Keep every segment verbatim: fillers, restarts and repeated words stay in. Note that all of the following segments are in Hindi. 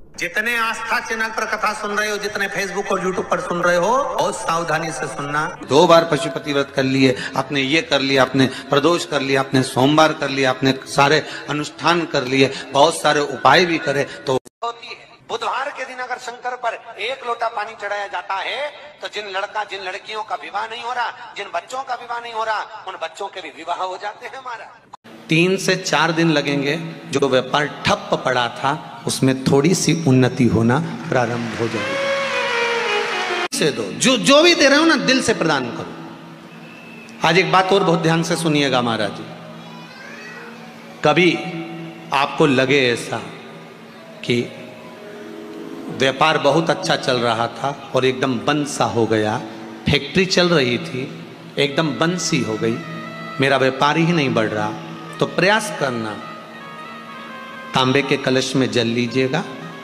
जितने आस्था चैनल पर कथा सुन रहे हो, जितने फेसबुक और यूट्यूब पर सुन रहे हो, बहुत सावधानी से सुनना। दो बार पशुपति व्रत कर लिए, आपने ये कर लिया, आपने प्रदोष कर लिया, आपने सोमवार कर लिया, आपने सारे अनुष्ठान कर लिए, बहुत सारे उपाय भी करे तो होती है। बुधवार के दिन अगर शंकर पर एक लोटा पानी चढ़ाया जाता है तो जिन लड़का जिन लड़कियों का विवाह नहीं हो रहा, जिन बच्चों का विवाह नहीं हो रहा, उन बच्चों के भी विवाह हो जाते हैं। हमारा तीन से चार दिन लगेंगे। जो व्यापार ठप पड़ा था उसमें थोड़ी सी उन्नति होना प्रारंभ हो जाएगी। से दो, जो जो भी दे रहे हो ना, दिल से प्रदान करो। आज एक बात और बहुत ध्यान से सुनिएगा महाराज जी। कभी आपको लगे ऐसा कि व्यापार बहुत अच्छा चल रहा था और एकदम बंद सा हो गया, फैक्ट्री चल रही थी एकदम बंद सी हो गई, मेरा व्यापार ही नहीं बढ़ रहा, तो प्रयास करना, तांबे के कलश में जल लीजिएगा,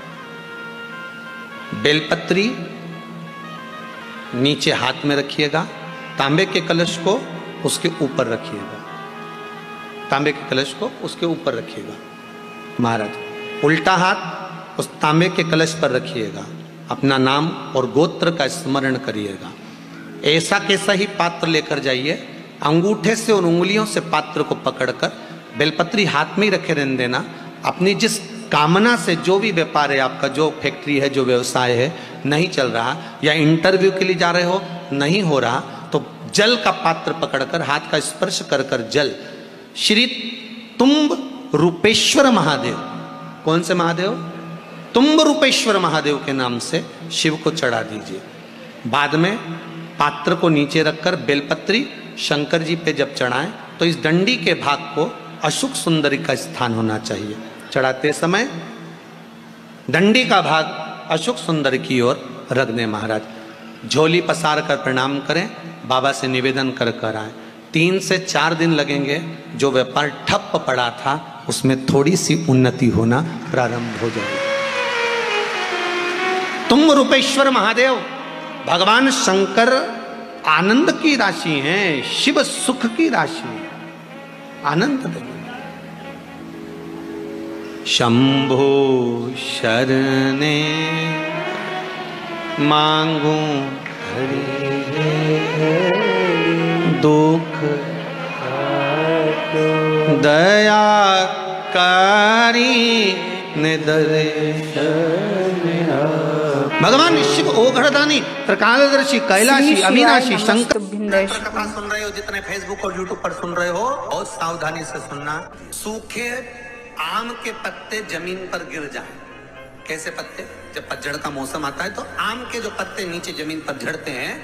बेलपत्री नीचे हाथ में रखिएगा, तांबे के कलश को उसके ऊपर रखिएगा, तांबे के कलश को उसके ऊपर रखिएगा। महाराज उल्टा हाथ उस तांबे के कलश पर रखिएगा, अपना नाम और गोत्र का स्मरण करिएगा। ऐसा कैसा ही पात्र लेकर जाइए, अंगूठे से और उंगलियों से पात्र को पकड़कर बेलपत्री हाथ में ही रखे रहने देना। अपनी जिस कामना से जो भी व्यापार है आपका, जो फैक्ट्री है, जो व्यवसाय है, नहीं चल रहा, या इंटरव्यू के लिए जा रहे हो नहीं हो रहा, तो जल का पात्र पकड़कर हाथ का स्पर्श कर कर जल श्री तुम्ब रूपेश्वर महादेव, कौन से महादेव? तुम्ब रूपेश्वर महादेव के नाम से शिव को चढ़ा दीजिए। बाद में पात्र को नीचे रखकर बेलपत्री शंकर जी पे जब चढ़ाएं तो इस डंडी के भाग को अशुक सुंदरी का स्थान होना चाहिए। चढ़ाते समय डंडी का भाग अशुक सुंदर की ओर रख दें। महाराज झोली पसार कर प्रणाम करें, बाबा से निवेदन कर कर आए। तीन से चार दिन लगेंगे। जो व्यापार ठप पड़ा था उसमें थोड़ी सी उन्नति होना प्रारंभ हो जाएगी। तुम रूपेश्वर महादेव भगवान शंकर आनंद की राशि हैं, शिव सुख की राशि, आनंद देंगे। शंभो शरणे मांगू दुख दया कारी भगवान शिव ओघड़दानी प्रकालदर्शी कैलाशी अविनाशी शंकर। कथा सुन रहे हो, जितने फेसबुक और यूट्यूब पर सुन रहे हो, बहुत सावधानी से सुनना। सूखे आम के पत्ते जमीन पर गिर जाए। कैसे पत्ते? जब पतझड़ का मौसम आता है तो आम के जो पत्ते नीचे जमीन पर झड़ते हैं,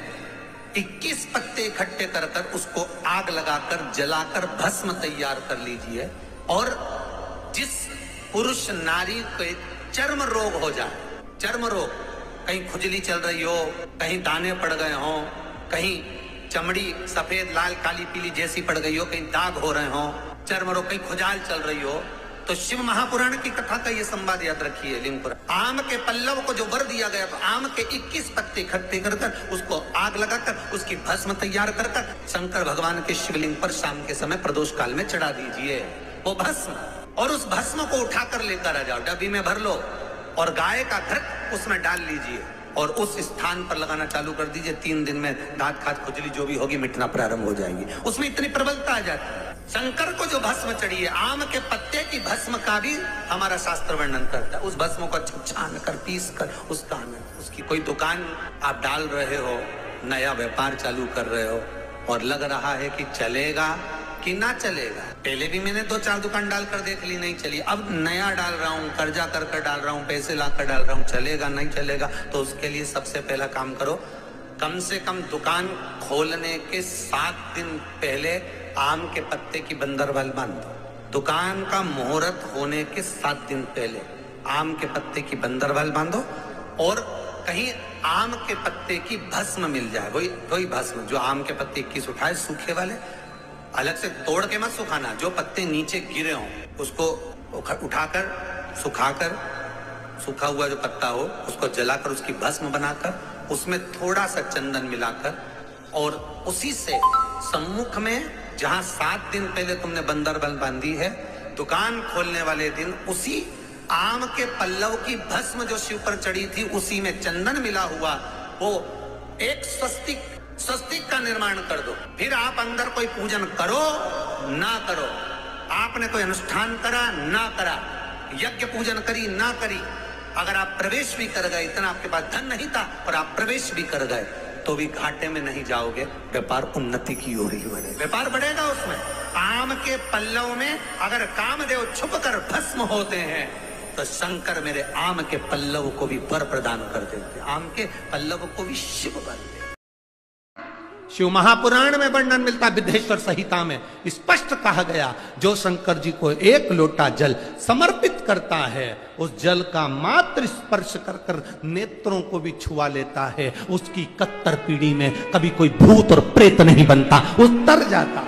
इक्कीस पत्ते इकट्ठे कर कर उसको आग लगाकर जलाकर भस्म तैयार कर लीजिए। और जिस पुरुष नारी को चर्म रोग हो जाए, चर्म रोग, कहीं खुजली चल रही हो, कहीं दाने पड़ गए हो, कहीं चमड़ी सफेद लाल काली पीली जैसी पड़ गई हो, कहीं दाग हो रहे हो, चर्म रोग, कहीं खुजाल चल रही हो, तो शिव महापुराण की कथा का ये संवाद याद रखिए। लिंग पुराण। आम के पल्लव को जो वर दिया गया, तो आम के इक्कीस पत्ते इकट्ठे कर कर उसको आग लगाकर उसकी भस्म तैयार कर कर शंकर भगवान के शिवलिंग पर शाम के समय प्रदोष काल में चढ़ा दीजिए वो भस्म। और उस भस्म को उठाकर लेकर आ जाओ, डब्बी में भर लो और गाय का घृत उसमें डाल लीजिए और उस स्थान पर लगाना चालू कर दीजिए। तीन दिन में दांत खाद खुजली जो भी होगी मिटना प्रारंभ हो जाएगी। उसमें इतनी प्रबलता आ जाती है। शंकर को जो भस्म चढ़ी है, आम के पत्ते की भस्म का भी हमारा शास्त्र वर्णन करता है। उस भस्म को छान कर पीस कर उसका उसकी कोई दुकान आप डाल रहे हो, नया व्यापार चालू कर रहे हो और लग रहा है कि चलेगा कि ना चलेगा। पहले भी मैंने दो चार दुकान डालकर देख ली, नहीं चली। अब नया डाल रहा हूँ, कर्जा कर कर डाल रहा हूँ, पैसे लाकर डाल रहा हूँ, चलेगा नहीं चलेगा। तो उसके लिए सबसे पहला काम करो, कम से कम दुकान खोलने के सात दिन पहले आम के पत्ते की बंदरवाल बांधो। दुकान का मुहूर्त होने के सात दिन पहले आम के पत्ते की बंदरवाल बांधो और कहीं आम के पत्ते की भस्म मिल जाए, वही वही भस्म जो आम के पत्ते इक्कीस उठाए सूखे वाले, अलग से तोड़ के मत सुखाना, जो पत्ते नीचे गिरे हों उसको उठाकर सुखाकर, सूखा हुआ जो पत्ता हो उसको जलाकर उसकी भस्म बनाकर उसमें थोड़ा सा चंदन मिलाकर और उसी से सम्मुख में जहां सात दिन पहले तुमने बंदरबल बांधी है, दुकान खोलने वाले दिन उसी आम के पल्लव की भस्म जो शिव पर चढ़ी थी उसी में चंदन मिला हुआ, वो एक स्वस्तिक स्वस्तिक का निर्माण कर दो। फिर आप अंदर कोई पूजन करो ना करो, आपने कोई अनुष्ठान करा ना करा, यज्ञ पूजन करी ना करी, अगर आप प्रवेश भी कर गए, इतना आपके पास धन नहीं था और आप प्रवेश भी कर गए, तो भी घाटे में नहीं जाओगे, व्यापार उन्नति की ओर ही बढ़ेगा, व्यापार बढ़ेगा उसमें। आम के पल्लव में अगर कामदेव छुप कर भस्म होते हैं तो शंकर मेरे आम के पल्लव को भी वर प्रदान कर देते, आम के पल्लव को भी शिव वर देते। शिव महापुराण में वर्णन मिलता, विद्धेश्वर संहिता में स्पष्ट कहा गया, जो शंकर जी को एक लोटा जल समर्पित करता है, उस जल का मात्र स्पर्श कर कर नेत्रों को भी छुआ लेता है, उसकी कत्तर पीढ़ी में कभी कोई भूत और प्रेत नहीं बनता, उतर जाता।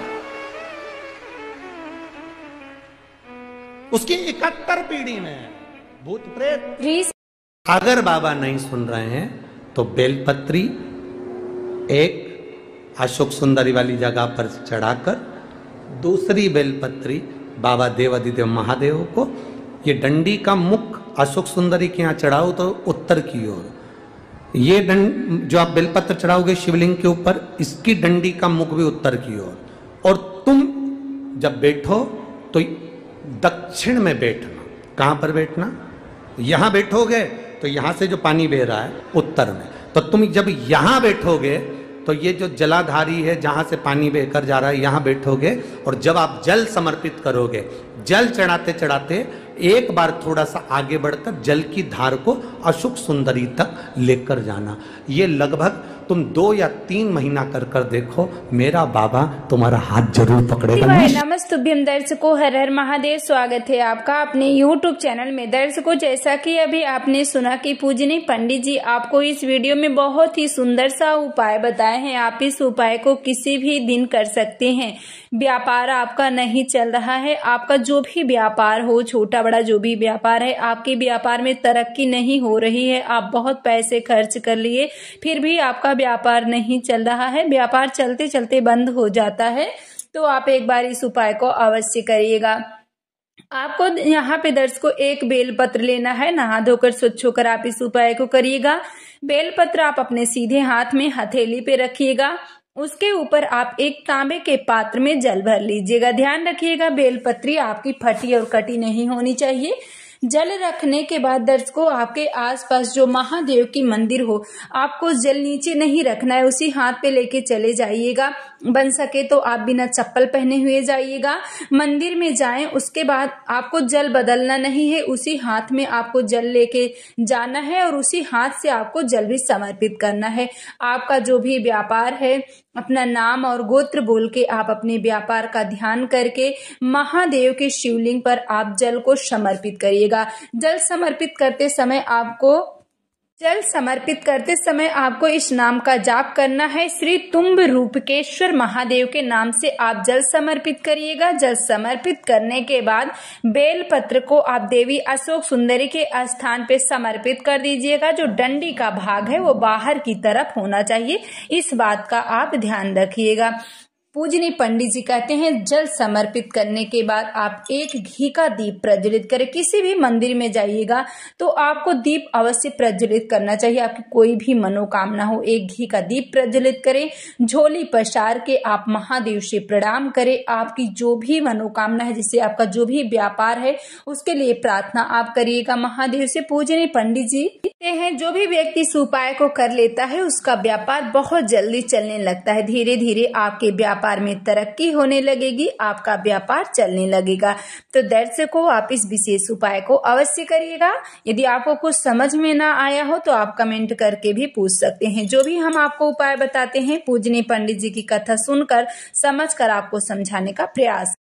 उसकी इकहत्तर पीढ़ी में भूत प्रेत। अगर बाबा नहीं सुन रहे हैं तो बेलपत्री एक अशोक सुंदरी वाली जगह पर चढ़ाकर, दूसरी बेलपत्री बाबा देवादिदेव महादेव को, ये डंडी का मुख अशोक सुंदरी के यहाँ चढ़ाओ तो उत्तर की ओर, ये डंड जो आप बेलपत्र चढ़ाओगे शिवलिंग के ऊपर, इसकी डंडी का मुख भी उत्तर की ओर, और तुम जब बैठो तो दक्षिण में बैठना। कहां पर बैठना? यहां बैठोगे तो यहां से जो पानी बह रहा है उत्तर में, तो तुम जब यहां बैठोगे तो ये जो जलाधारी है जहां से पानी बहकर जा रहा है, यहां बैठोगे, और जब आप जल समर्पित करोगे, जल चढ़ाते चढ़ाते एक बार थोड़ा सा आगे बढ़कर जल की धार को अशोक सुंदरी तक लेकर जाना। ये लगभग तुम दो या तीन महीना कर कर देखो, मेरा बाबा तुम्हारा हाथ जरूर पकड़ेगा। नमस्तुभ्यम दर्शकों, हर हर महादेव। स्वागत है आपका अपने यूट्यूब चैनल में। दर्शकों, जैसा कि अभी आपने सुना कि पूजनीय पंडित जी आपको इस वीडियो में बहुत ही सुंदर सा उपाय बताए हैं। आप इस उपाय को किसी भी दिन कर सकते हैं। व्यापार आपका नहीं चल रहा है, आपका जो भी व्यापार हो, छोटा बड़ा जो भी व्यापार है, आपके व्यापार में तरक्की नहीं हो रही है, आप बहुत पैसे खर्च कर लिए फिर भी आपका व्यापार नहीं चल रहा है, व्यापार चलते चलते बंद हो जाता है, तो आप एक बार इस उपाय को अवश्य करिएगा। आपको यहाँ पे दर्शकों एक बेलपत्र लेना है, नहा धोकर स्वच्छ होकर आप इस उपाय को करिएगा। बेलपत्र आप अपने सीधे हाथ में हथेली पे रखिएगा, उसके ऊपर आप एक तांबे के पात्र में जल भर लीजिएगा। ध्यान रखिएगा बेलपत्री आपकी फटी और कटी नहीं होनी चाहिए। जल रखने के बाद दर्शकों, आपके आसपास जो महादेव की मंदिर हो, आपको जल नीचे नहीं रखना है, उसी हाथ पे लेके चले जाइएगा। बन सके तो आप बिना चप्पल पहने हुए जाइएगा, मंदिर में जाएं। उसके बाद आपको जल बदलना नहीं है, उसी हाथ में आपको जल लेके जाना है और उसी हाथ से आपको जल भी समर्पित करना है। आपका जो भी व्यापार है, अपना नाम और गोत्र बोल के आप अपने व्यापार का ध्यान करके महादेव के शिवलिंग पर आप जल को समर्पित करिएगा। जल समर्पित करते समय आपको जल समर्पित करते समय आपको इस नाम का जाप करना है, श्री तुम्ब रूपकेश्वर महादेव के नाम से आप जल समर्पित करिएगा। जल समर्पित करने के बाद बेल पत्र को आप देवी अशोक सुंदरी के स्थान पे समर्पित कर दीजिएगा। जो डंडी का भाग है वो बाहर की तरफ होना चाहिए, इस बात का आप ध्यान रखिएगा। पूजनीय पंडित जी कहते हैं जल समर्पित करने के बाद आप एक घी का दीप प्रज्वलित करें। किसी भी मंदिर में जाइएगा तो आपको दीप अवश्य प्रज्वलित करना चाहिए, आपकी कोई भी मनोकामना हो, एक घी का दीप प्रज्वलित करें। झोली पसार के आप महादेव से प्रणाम करें। आपकी जो भी मनोकामना है, जिससे आपका जो भी व्यापार है, उसके लिए प्रार्थना आप करिएगा महादेव से। पूजनीय पंडित जी कहते हैं जो भी व्यक्ति इस उपाय को कर लेता है उसका व्यापार बहुत जल्दी चलने लगता है। धीरे धीरे आपके व्यापार में तरक्की होने लगेगी, आपका व्यापार चलने लगेगा। तो दर्शकों, आप इस विशेष उपाय को अवश्य करिएगा। यदि आपको कुछ समझ में ना आया हो तो आप कमेंट करके भी पूछ सकते हैं। जो भी हम आपको उपाय बताते हैं, पूजनीय पंडित जी की कथा सुनकर समझकर आपको समझाने का प्रयास